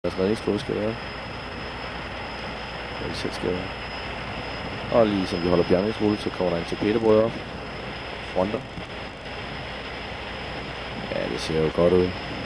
deres redningsflåde skal være. Og de selv skal være. Og lige som vi holder bjergningsrute, så kommer der en torpedobåd op. Fronter. Ja, det ser jo godt ud.